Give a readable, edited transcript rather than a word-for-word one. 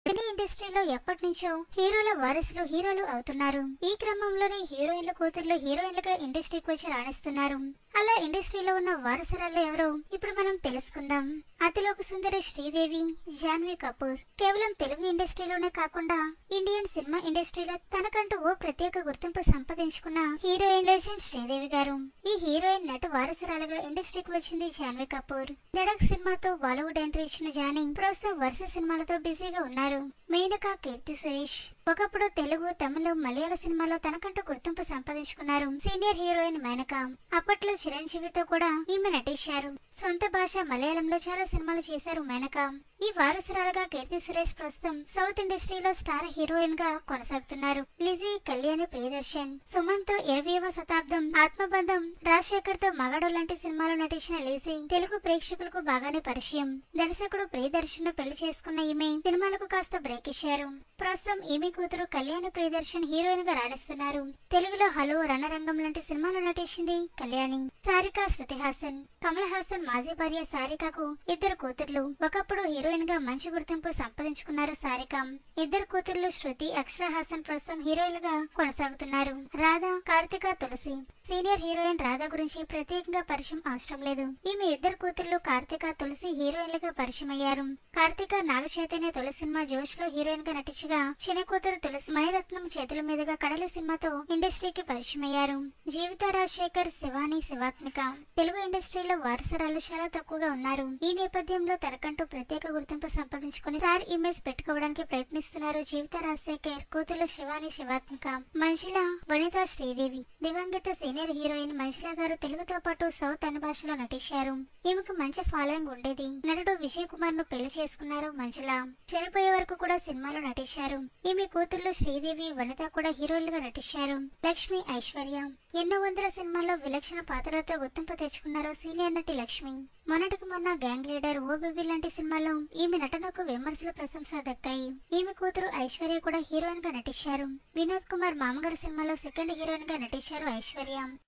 సినీ ఇండస్ట్రీలో ఎప్పటి నుంచో హీరోల వారసులు హీరోలు అవుతున్నారు. ఈ క్రమంలోనే హీరోయిన్ల కూతుర్లు హీరోయిన్లుగా ఇండస్ట్రీకి వచ్చి రాణిస్తున్నారు. అలా ఇండస్ట్రీలో ఉన్న వారసురాలు ఎవరో ఇప్పుడు మనం తెలుసుకుందాం. అతిలోక సుందరి శ్రీదేవి, జాన్వీ కపూర్ కేవలం తెలుగు ఇండస్ట్రీలోనే కాకుండా ఇండియన్ సినిమా ఇండస్ట్రీలో తనకంటూ ఓ ప్రత్యేక గుర్తింపు సంపాదించుకున్న హీరోయిన్ లెజెండ్ శ్రీదేవి గారు. ఈ హీరోయిన్ నటు వారసురాలుగా ఇండస్ట్రీకి వచ్చింది జాన్వీ కపూర్. దడక్ సినిమాతో బాలీవుడ్ ఎంట్రీ ఇచ్చిన జానీ ప్రస్తుతం వరుస సినిమాలతో బిజీగా ఉన్నారు. మేనకా, కీర్తి సురేష్ ఒకప్పుడు తెలుగు, తమిళ, మలయాళ సినిమాలో తనకంటూ గుర్తింపు సంపాదించుకున్నారు. సీనియర్ హీరోయిన్ మేనకా అప్పట్లో చిరంజీవితో కూడా ఈమె నటించారు. సొంత భాష మలయాళంలో చాలా సినిమాలు చేశారు మేనకా. ఈ వారసురాలుగా కీర్తి సురేష్ ప్రస్తుతం సౌత్ ఇండస్ట్రీలో స్టార్ హీరోయిన్ గా కొనసాగుతున్నారు. లిజీ, కళ్యాణి ప్రియదర్శన్, సుమన్ తో 20వ శతాబ్దం, ఆత్మబంధం, రాజశేఖర్ తో మగాడు లాంటి సినిమాలో నటించిన లిజీ తెలుగు ప్రేక్షకులకు బాగానే పరిచయం. దర్శకుడు ప్రియదర్శన్ ను పెళ్లి చేసుకున్న ఈమె సినిమాలకు కాస్త బ్రేక్ ఇచ్చారు. ప్రస్తుతం ఈమె కూతురు కళ్యాణి ప్రియదర్శన్ హీరోయిన్ గా రాణిస్తున్నారు. తెలుగులో హలో, రణరంగం లాంటి సినిమాలో నటించింది కళ్యాణి. సారిక, శృతి హాసన్, కమల్ హాసన్ మాజీ భార్య సారికకు 2 కూతుర్లు. ఒకప్పుడు హీరోయిన్ గా మంచి గుర్తింపు సంపాదించుకున్నారు సారిక. 2 కూతుర్లు శృతి, అక్షర హాసన్ ప్రస్తుతం హీరోయిన్ గా కొనసాగుతున్నారు. రాధా, కార్తిక, తులసి. సీనియర్ హీరోయిన్ రాధా గురించి ప్రత్యేకంగా పరిచయం అవసరం లేదు. ఈమె 2 కూతుర్లు కార్తిక, తులసి హీరోయిన్లుగా పరిచయం అయ్యారు. కార్తిక నాగ చైతన్య తొలి సినిమా జోష్ లో హీరోయిన్ గా నటించగా, చిన్న కూతురు తులసి మణిరత్నం చేతుల మీదుగా కడలి సినిమాతో ఇండస్ట్రీకి పరిచయం అయ్యారు. జీవిత, రాజశేఖర్, శివాని, శివాత్మిక తెలుగు ఇండస్ట్రీలో వారసురాలు చాలా తక్కువగా ఉన్నారు. ఈ నేపథ్యంలో తనకంటూ ప్రత్యేక గుర్తింపు సంపాదించుకుని స్టార్ ఇమేజ్ పెట్టుకోవడానికి ప్రయత్నిస్తున్నారు జీవిత, రాజశేఖర్ కూతుర్లు శివాని, శివాత్మిక. మంజుల, వనిత, శ్రీదేవి. దివంగత సీనియర్ హీరోయిన్ మంజుల గారు తెలుగుతో పాటు సౌత్ అన్ని భాషలో నటించారు. ఈమెకు మంచి ఫాలోయింగ్ ఉండేది. నటుడు విజయ్ కుమార్ ను పెళ్లి చేసుకున్నారు మంజుల. చనిపోయే వరకు కూడా సినిమాలో నటించారు. ఈమె కూతుర్లు శ్రీదేవి, వనిత కూడా హీరోయిన్లుగా నటించారు. లక్ష్మి, ఐశ్వర్య ఎన్నో వందల సినిమాల్లో విలక్షణ పాత్రలతో గుర్తింపు తెచ్చుకున్నారు సీనియర్ నటి లక్ష్మి. మొన్నటికి మొన్న గ్యాంగ్ లీడర్, ఓ బేబీ లాంటి సినిమాలో ఈమె నటనకు విమర్శల ప్రశంస దక్కాయి. ఈమె కూతురు ఐశ్వర్య కూడా హీరోయిన్ గా నటించారు. వినోద్ కుమార్ మామగారు సినిమాలో సెకండ్ హీరోయిన్ గా నటించారు ఐశ్వర్య.